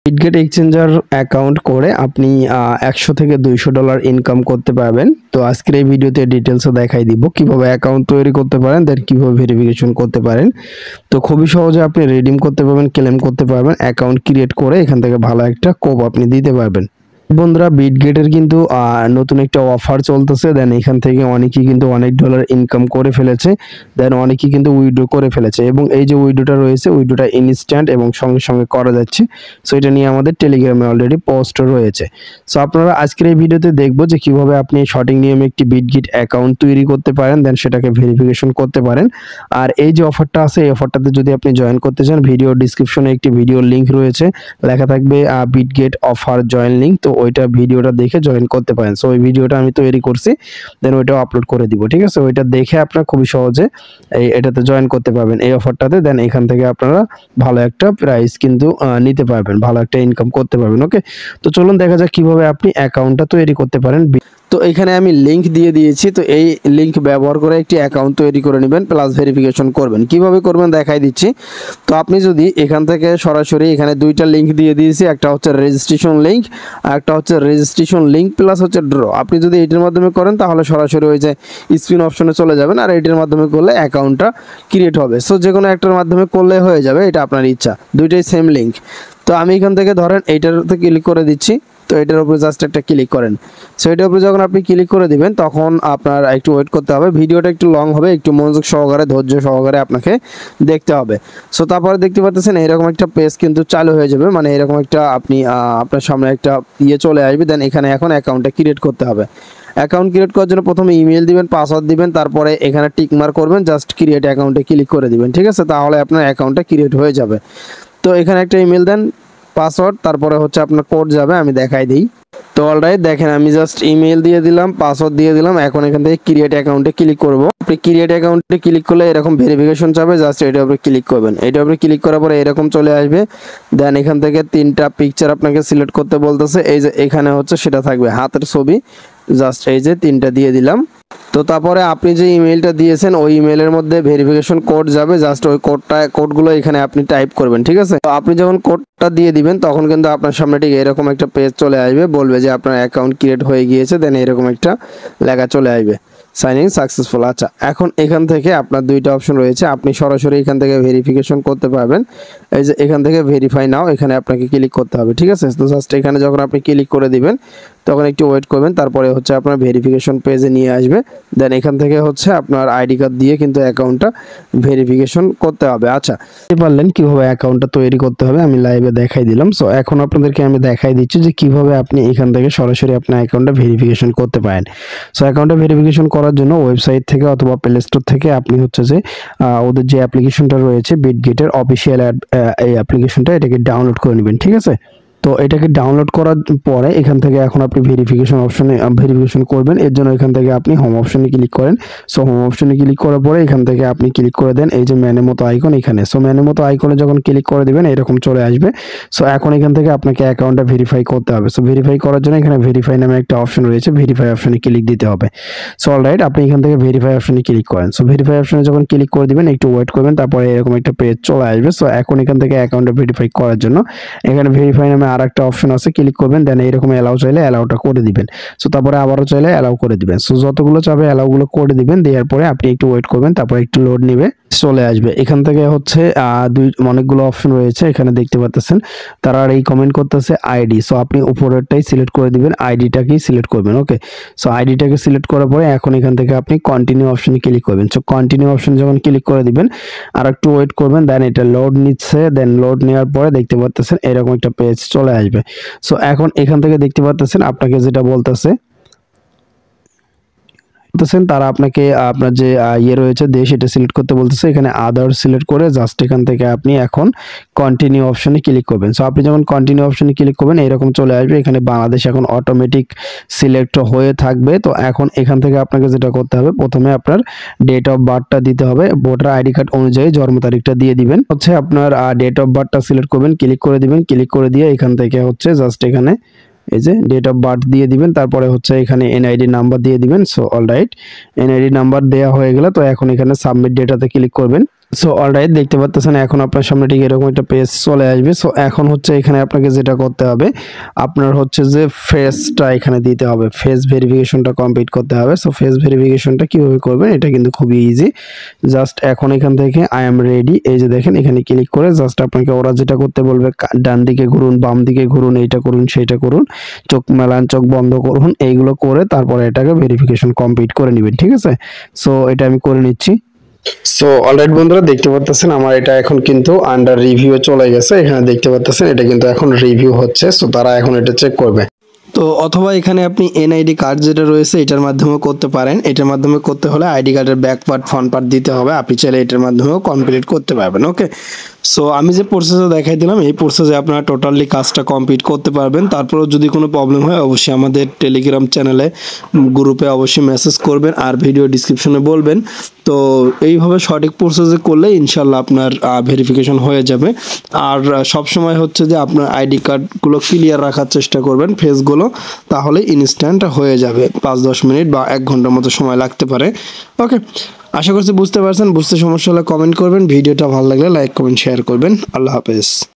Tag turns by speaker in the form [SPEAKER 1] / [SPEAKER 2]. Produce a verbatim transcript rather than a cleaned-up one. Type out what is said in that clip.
[SPEAKER 1] Bitget exchanger account করে আপনি একশো থেকে দুইশো ডলার ইনকাম করতে পারবেন। তো আজকের এই ভিডিওতে ডিটেলসে দেখাই দিব কিভাবে অ্যাকাউন্ট তৈরি করতে পারেন, দেন কিভাবে ভেরিফিকেশন করতে পারেন। তো খুবই সহজে আপনি রিডিম করতে পারবেন, ক্লেম করতে পারবেন, অ্যাকাউন্ট ক্রিয়েট করে এখান থেকে ভালো একটা কোপ আপনি দিতে পারবেন। বন্ধুরা, বিটগেটের কিন্তু নতুন একটা অফার চলতেছে। দেন এখান থেকে অনেকেই কিন্তু অনেক ডলার ইনকাম করে ফেলেছে, দেন অনেকেই কিন্তু উইড্রো করে ফেলেছে। এবং এই যে উইড্রোটা রয়েছে, উইড্রোটা ইনস্ট্যান্ট এবং সঙ্গে সঙ্গে করা যাচ্ছে। সো এটা নিয়ে আমাদের টেলিগ্রামে অলরেডি পোস্ট রয়েছে। সো আপনারা আজকের এই ভিডিওতে দেখবো যে কিভাবে আপনি সঠিক নিয়মে একটি বিটগেট অ্যাকাউন্ট তৈরি করতে পারেন, দেন সেটাকে ভেরিফিকেশন করতে পারেন। আর এই যে অফারটা আছে, এই অফারটাতে যদি আপনি জয়েন করতে চান, ভিডিও ডিসক্রিপশনে একটি ভিডিও লিঙ্ক রয়েছে, লেখা থাকবে বিটগেট অফার জয়েন লিঙ্ক। তো ওইটা ভিডিওটা দেখে জয়েন করতে পারেন। সো ওই ভিডিওটা আমি তৈরি করছি, দেন ওইটাও আপলোড করে দিব। ঠিক আছে, ওইটা দেখে আপনারা খুবই সহজে এই এটাতে জয়েন করতে পারবেন, এই অফারটাতে। দেন এখান থেকে আপনারা ভালো একটা প্রাইস কিন্তু নিতে পারবেন, ভালো একটা ইনকাম করতে পারবেন। ওকে, তো চলুন দেখা যাক কিভাবে আপনি অ্যাকাউন্টটা তৈরি করতে পারেন। তো এখানে আমি লিঙ্ক দিয়ে দিয়েছি, তো এই লিঙ্ক ব্যবহার করে একটি অ্যাকাউন্ট তৈরি করে নেবেন, প্লাস ভেরিফিকেশন করবেন। কিভাবে করবেন দেখাই দিচ্ছি। তো আপনি যদি এখান থেকে সরাসরি এখানে দুইটা লিঙ্ক দিয়ে দিয়েছি, একটা হচ্ছে রেজিস্ট্রেশন লিঙ্ক আর একটা হচ্ছে রেজিস্ট্রেশন লিঙ্ক প্লাস হচ্ছে ড্র। আপনি যদি এটির মাধ্যমে করেন তাহলে সরাসরি ওই যে স্ক্রিন অপশনে চলে যাবেন, আর এটির মাধ্যমে করলে অ্যাকাউন্টটা ক্রিয়েট হবে। সো যে কোনো একটার মাধ্যমে করলে হয়ে যাবে, এটা আপনার ইচ্ছা, দুইটাই সেম লিঙ্ক। তো আমি এখান থেকে ধরেন এইটাতে ক্লিক করে দিচ্ছি। তো এটার উপরে জাস্ট একটা ক্লিক করেন। সো এটার উপরে যখন আপনি ক্লিক করে দিবেন তখন আপনার একটু ওয়েট করতে হবে, ভিডিওটা একটু লং হবে, একটু মনোযোগ সহকারে ধৈর্য সহকারে আপনাকে দেখতে হবে। সো তারপরে দেখতে পাচ্ছেন এরকম একটা পেজ কিন্তু চালু হয়ে যাবে, মানে এরকম একটা আপনি আপনার সামনে একটা ইয়ে চলে আসবে। দেন এখানে এখন অ্যাকাউন্টটা ক্রিয়েট করতে হবে। অ্যাকাউন্ট ক্রিয়েট করার জন্য প্রথমে ইমেল দিবেন, পাসওয়ার্ড দিবেন, তারপরে এখানে টিক মার্ক করবেন, জাস্ট ক্রিয়েট অ্যাকাউন্টে ক্লিক করে দিবেন। ঠিক আছে, তাহলে আপনার অ্যাকাউন্টটা ক্রিয়েট হয়ে যাবে। তো এখানে একটা ইমেল দেন, পাসওয়ার্ড, তারপরে হচ্ছে আপনার কোড যাবে, আমি দেখাই দিই। তো অলরাইট, দেখেন আমি জাস্ট ইমেল দিয়ে দিলাম, পাসওয়ার্ড দিয়ে দিলাম। এখন এখান থেকে ক্রিয়েট অ্যাকাউন্টে ক্লিক করব। আপনি ক্রিয়েট অ্যাকাউন্টে ক্লিক করলে এরকম ভেরিফিকেশন চাবে, জাস্ট এটার উপরে ক্লিক করবেন। এটার উপরে ক্লিক করার পরে এরকম চলে আসবে। দেন এখান থেকে তিনটা পিকচার আপনাকে সিলেক্ট করতে বলতেছে, এই যে এখানে হচ্ছে সেটা থাকবে হাতের ছবি, জাস্ট এই যে তিনটা দিয়ে দিলাম। তো তারপরে আপনি যে ইমেলটা দিয়েছেন ওই ইমেলের মধ্যে ভেরিফিকেশন কোড যাবে, জাস্ট ওই কোডটা কোডগুলো এখানে আপনি টাইপ করবেন। ঠিক আছে, তো আপনি যখন কোডটা দিয়ে দিবেন তখন কিন্তু আপনার সামনে ঠিক এরকম একটা পেজ চলে আসবে, বলবে যে আপনার অ্যাকাউন্ট ক্রিয়েট হয়ে গিয়েছে। দেন এরকম একটা লেখা চলে আসবে, সাইন ইন সাকসেসফুল। আচ্ছা, এখন এখান থেকে আপনার দুইটা অপশন রয়েছে, আপনি সরাসরি এখান থেকে ভেরিফিকেশন করতে পারবেন। এই যে এখান থেকে ভেরিফাই নাও, এখানে আপনাকে ক্লিক করতে হবে। ঠিক আছে, তো জাস্ট এখানে যখন আপনি ক্লিক করে দিবেন তখন একটু ওয়েট করবেন, তারপরে হচ্ছে আপনার ভেরিফিকেশন পেজে নিয়ে আসবে। দেন এখান থেকে হচ্ছে আপনার আইডি কার্ড দিয়ে কিন্তু অ্যাকাউন্টটা ভেরিফিকেশন করতে হবে। আচ্ছা, বুঝতে পারলেন কিভাবে অ্যাকাউন্টটা তৈরি করতে হবে, আমি লাইভে দেখাই দিলাম। সো এখন আপনাদেরকে আমি দেখাই দিচ্ছি যে কিভাবে আপনি এখান থেকে সরাসরি আপনার অ্যাকাউন্টটা ভেরিফিকেশন করতে পারেন। সো অ্যাকাউন্টটা ভেরিফিকেশন করার জন্য ওয়েবসাইট থেকে অথবা প্লে স্টোর থেকে আপনি হচ্ছে যে ওদের যে অ্যাপ্লিকেশনটা রয়েছে বিটগেটের অফিসিয়াল এই অ্যাপ্লিকেশনটা, এটাকে ডাউনলোড করে নেবেন। ঠিক আছে, তো এটাকে ডাউনলোড করার পরে এখান থেকে এখন আপনি ভেরিফিকেশন অপশনে ভেরিফিকেশন করবেন। এর জন্য এখান থেকে আপনি হোম অপশনে ক্লিক করেন। সো হোম অপশনে ক্লিক করার পরে এখান থেকে আপনি ক্লিক করে দেন এই যে ম্যানের মতো আইকন এখানে। সো ম্যানের মতো আইকনে যখন ক্লিক করে দিবেন এরকম চলে আসবে। সো এখন এখান থেকে আপনাকে অ্যাকাউন্টটা ভেরিফাই করতে হবে। সো ভেরিফাই করার জন্য এখানে ভেরিফাই নামে একটা অপশন রয়েছে, ভেরিফাই অপশনে ক্লিক দিতে হবে। সো অলরাইট, আপনি এখান থেকে ভেরিফাই অপশনে ক্লিক করেন। সো ভেরিফাই অপশনে যখন ক্লিক করে দিবেন একটু ওয়েট করবেন, তারপরে এরকম একটা পেজ চলে আসবে। সো এখন এখান থেকে অ্যাকাউন্টটা ভেরিফাই করার জন্য এখানে ভেরিফাই নামে আর একটা অপশন আছে, ক্লিক করবেন। দেন এরকম অ্যালাউ চাইলে অ্যালাউটা করে দিবেন। সো তারপরে আবারও চাইলে অ্যালাউ করে দিবেন। সো যতগুলো চাবে অ্যালাউগুলো করে দিবেন, দেওয়ার পরে আপনি একটু ওয়েট করবেন, তারপরে একটু লোড নেবে, চলে আসবে। এখান থেকে হচ্ছে দুই অনেকগুলো অপশন রয়েছে এখানে দেখতে পাচ্ছেন। তারা আর এই কমেন্ট করতেছে আইডি। সো আপনি উপরেরটাই সিলেক্ট করে দিবেন, আইডিটাকেই সিলেক্ট করবেন। ওকে, সো আইডিটাকে সিলেক্ট করার পরে এখন এখান থেকে আপনি কন্টিনিউ অপশনে ক্লিক করবেন। সো কন্টিনিউ অপশন যখন ক্লিক করে দিবেন আর একটু ওয়েট করবেন, দেন এটা লোড নিচ্ছে। দেন লোড নেওয়ার পরে দেখতে পাচ্ছেন এরকম একটা পেজ চলে আসবে। সো এখন এখান থেকে দেখতে পাচ্ছেন আপনাকে যেটা বলতেছে তারা আপনাকে আপনার যে ইয়ে রয়েছে দেশ, এটা সিলেক্ট করতে বলতেছে। এখানে আদার সিলেক্ট করে জাস্ট এখান থেকে আপনি এখন কন্টিনিউ অপশনে ক্লিক করবেন। সো আপনি যখন কন্টিনিউ অপশনে ক্লিক করবেন এরকম চলে আসবে। এখানে বাংলাদেশ এখন অটোমেটিক সিলেক্ট হয়ে থাকবে। তো এখন এখান থেকে আপনাকে যেটা করতে হবে, প্রথমে আপনার ডেট অফ বার্থটা দিতে হবে, ভোটার আইডি কার্ড অনুযায়ী জন্ম তারিখটা দিয়ে দিবেন। হচ্ছে আপনার ডেট অফ বার্থটা সিলেক্ট করবেন, ক্লিক করে দিবেন। ক্লিক করে দিয়ে এখান থেকে হচ্ছে জাস্ট এখানে এই যে ডেট অফ বার্থ দিয়ে দিবেন, তারপরে হচ্ছে এখানে এনআইডি নাম্বার দিয়ে দিবেন। সো অলরাইট, এনআইডি নাম্বার দেওয়া হয়ে গেলে তো এখন এখানে সাবমিট ডেটাতে ক্লিক করবেন। সো অলরাইট, দেখতে পাচ্ছেন এখন আপনার সামনে ঠিক এরকম একটা পেজ চলে আসবে। সো এখন হচ্ছে এখানে আপনাকে যেটা করতে হবে, আপনার হচ্ছে যে ফেসটা এখানে দিতে হবে, ফেস ভেরিফিকেশনটা কমপ্লিট করতে হবে। সো ফেস ভেরিফিকেশনটা কিভাবে করবেন এটা কিন্তু খুবই ইজি। জাস্ট এখন এখান থেকে আই এম রেডি, এই যে দেখেন এখানে ক্লিক করে জাস্ট আপনাকে ওরা যেটা করতে বলবে, ডান দিকে ঘুরুন, বাম দিকে ঘুরুন, এইটা করুন, সেইটা করুন, চোখ মেলান, চোখ বন্ধ করুন, এইগুলো করে তারপরে এটাকে ভেরিফিকেশন কমপ্লিট করে নেবেন, ঠিক আছে? সো এটা আমি করে নিচ্ছি। সো অলরাইট বন্ধুরা, দেখতে পাচ্ছেন আমার এটা এখন কিন্তু আন্ডার রিভিউ চলে গেছে। এখানে দেখতে পাচ্ছেন এটা কিন্তু এখন রিভিউ হচ্ছে। সো তারা এখন এটা চেক করবে। তো অথবা এখানে আপনি এনআইডি কার্ড যেটা রয়েছে এটার মাধ্যমেও করতে পারেন। এটার মাধ্যমে করতে হলে আইডি কার্ডের ব্যাক পার্ট ফ্রন্ট পার্ট দিতে হবে। আপনি চাইলে এটার মাধ্যমেও কমপ্লিট করতে পারবেন। ওকে, সো আমি যে প্রসেসে দেখাই দিলাম এই প্রসেসে আপনারা টোটালি কাজটা কমপ্লিট করতে পারবেন। তারপরেও যদি কোনো প্রবলেম হয় অবশ্যই আমাদের টেলিগ্রাম চ্যানেলে গ্রুপে অবশ্যই মেসেজ করবেন আর ভিডিও ডিসক্রিপশনে বলবেন। তো এইভাবে সঠিক প্রসেসে করলে ইনশাল্লাহ আপনার ভেরিফিকেশন হয়ে যাবে। আর সবসময় হচ্ছে যে আপনার আইডি কার্ডগুলো ক্লিয়ার রাখার চেষ্টা করবেন, ফেসগুলো, তাহলে ইনস্ট্যান্ট হয়ে যাবে। পাঁচ দশ মিনিট বা এক ঘন্টার মতো সময় লাগতে পারে। ওকে, আশা করছি বুঝতে পারছেন। বুঝতে সমস্যা হলে কমেন্ট করবেন। ভিডিওটা ভালো লাগলে লাইক কমেন্ট শেয়ার করবেন। আল্লাহ হাফেজ।